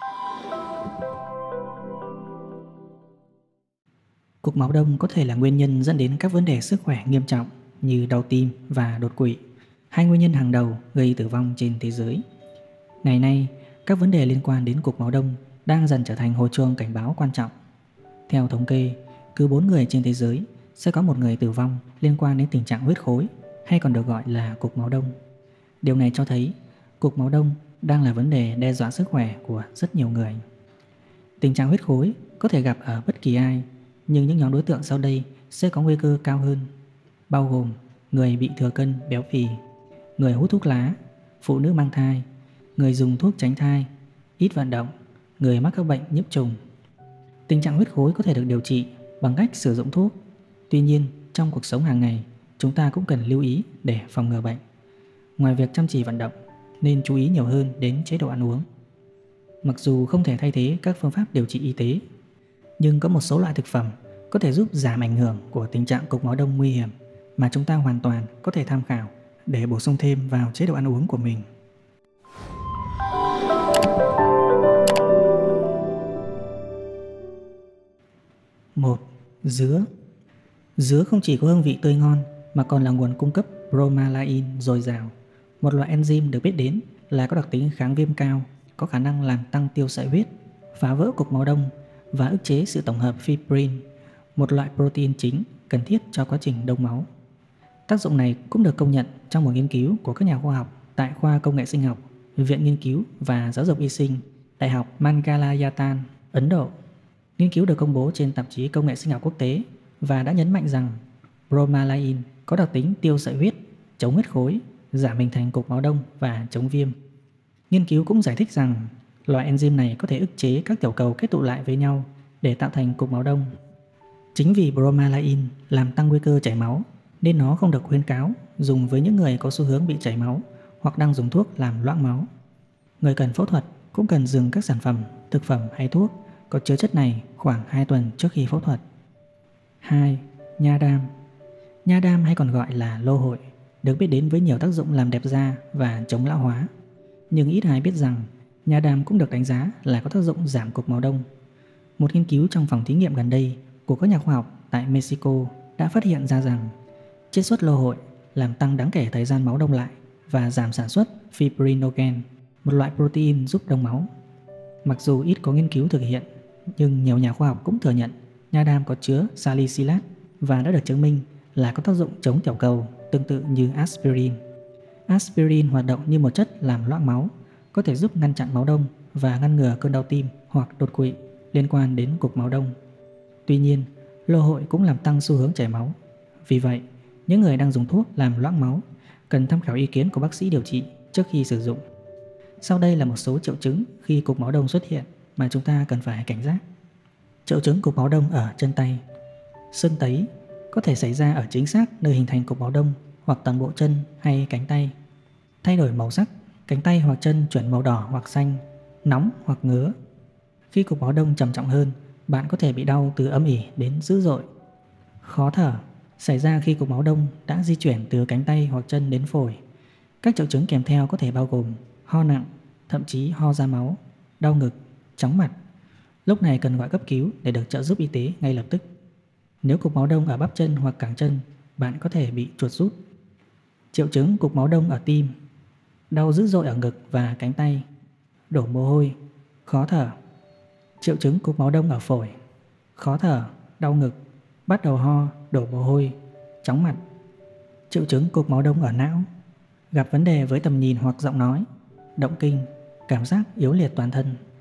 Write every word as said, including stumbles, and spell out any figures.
Cục máu đông có thể là nguyên nhân dẫn đến các vấn đề sức khỏe nghiêm trọng như đau tim và đột quỵ, hai nguyên nhân hàng đầu gây tử vong trên thế giới. Ngày nay, các vấn đề liên quan đến cục máu đông đang dần trở thành hồi chuông cảnh báo quan trọng. Theo thống kê, cứ bốn người trên thế giới sẽ có một người tử vong liên quan đến tình trạng huyết khối, hay còn được gọi là cục máu đông. Điều này cho thấy cục máu đông đang là vấn đề đe dọa sức khỏe của rất nhiều người. Tình trạng huyết khối có thể gặp ở bất kỳ ai, nhưng những nhóm đối tượng sau đây sẽ có nguy cơ cao hơn, bao gồm người bị thừa cân béo phì, người hút thuốc lá, phụ nữ mang thai, người dùng thuốc tránh thai, ít vận động, người mắc các bệnh nhiễm trùng. Tình trạng huyết khối có thể được điều trị bằng cách sử dụng thuốc. Tuy nhiên, trong cuộc sống hàng ngày, chúng ta cũng cần lưu ý để phòng ngừa bệnh. Ngoài việc chăm chỉ vận động, nên chú ý nhiều hơn đến chế độ ăn uống. Mặc dù không thể thay thế các phương pháp điều trị y tế, nhưng có một số loại thực phẩm có thể giúp giảm ảnh hưởng của tình trạng cục máu đông nguy hiểm mà chúng ta hoàn toàn có thể tham khảo để bổ sung thêm vào chế độ ăn uống của mình. một. Dứa. Dứa không chỉ có hương vị tươi ngon mà còn là nguồn cung cấp bromelain dồi dào, một loại enzyme được biết đến là có đặc tính kháng viêm cao, có khả năng làm tăng tiêu sợi huyết, phá vỡ cục máu đông và ức chế sự tổng hợp fibrin, một loại protein chính cần thiết cho quá trình đông máu. Tác dụng này cũng được công nhận trong một nghiên cứu của các nhà khoa học tại khoa công nghệ sinh học, Viện Nghiên cứu và Giáo dục Y sinh, Đại học Mangalayatan, Ấn Độ. Nghiên cứu được công bố trên tạp chí Công nghệ sinh học quốc tế và đã nhấn mạnh rằng bromelain có đặc tính tiêu sợi huyết, chống huyết khối, giảm hình thành cục máu đông và chống viêm. Nghiên cứu cũng giải thích rằng loại enzyme này có thể ức chế các tiểu cầu kết tụ lại với nhau để tạo thành cục máu đông. Chính vì bromelain làm tăng nguy cơ chảy máu nên nó không được khuyến cáo dùng với những người có xu hướng bị chảy máu hoặc đang dùng thuốc làm loãng máu. Người cần phẫu thuật cũng cần dừng các sản phẩm, thực phẩm hay thuốc có chứa chất này khoảng hai tuần trước khi phẫu thuật. hai. Nha đam. Nha đam hay còn gọi là lô hội được biết đến với nhiều tác dụng làm đẹp da và chống lão hóa. Nhưng ít ai biết rằng nha đam cũng được đánh giá là có tác dụng giảm cục máu đông. Một nghiên cứu trong phòng thí nghiệm gần đây của các nhà khoa học tại Mexico đã phát hiện ra rằng chiết xuất lô hội làm tăng đáng kể thời gian máu đông lại và giảm sản xuất fibrinogen, một loại protein giúp đông máu. Mặc dù ít có nghiên cứu thực hiện, nhưng nhiều nhà khoa học cũng thừa nhận nha đam có chứa salicylat và đã được chứng minh là có tác dụng chống tiểu cầu tương tự như aspirin. Aspirin hoạt động như một chất làm loãng máu, có thể giúp ngăn chặn máu đông và ngăn ngừa cơn đau tim hoặc đột quỵ liên quan đến cục máu đông. Tuy nhiên, lô hội cũng làm tăng xu hướng chảy máu. Vì vậy, những người đang dùng thuốc làm loãng máu cần tham khảo ý kiến của bác sĩ điều trị trước khi sử dụng. Sau đây là một số triệu chứng khi cục máu đông xuất hiện mà chúng ta cần phải cảnh giác. Triệu chứng cục máu đông ở chân tay. Sưng tấy có thể xảy ra ở chính xác nơi hình thành cục máu đông hoặc toàn bộ chân hay cánh tay. Thay đổi màu sắc, cánh tay hoặc chân chuyển màu đỏ hoặc xanh, nóng hoặc ngứa. Khi cục máu đông trầm trọng hơn, bạn có thể bị đau từ âm ỉ đến dữ dội. Khó thở xảy ra khi cục máu đông đã di chuyển từ cánh tay hoặc chân đến phổi. Các triệu chứng kèm theo có thể bao gồm ho nặng, thậm chí ho ra máu, đau ngực, chóng mặt. Lúc này cần gọi cấp cứu để được trợ giúp y tế ngay lập tức. Nếu cục máu đông ở bắp chân hoặc cẳng chân, bạn có thể bị chuột rút. Triệu chứng cục máu đông ở tim. Đau dữ dội ở ngực và cánh tay, đổ mồ hôi, khó thở. Triệu chứng cục máu đông ở phổi. Khó thở, đau ngực, bắt đầu ho, đổ mồ hôi, chóng mặt. Triệu chứng cục máu đông ở não. Gặp vấn đề với tầm nhìn hoặc giọng nói, động kinh, cảm giác yếu liệt toàn thân.